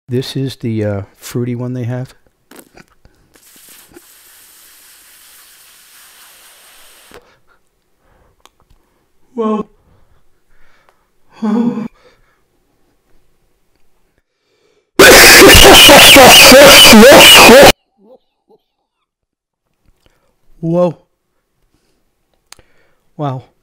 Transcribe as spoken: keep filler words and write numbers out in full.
This is the uh, fruity one they have. Whoa. Whoa. Whoa. Wow.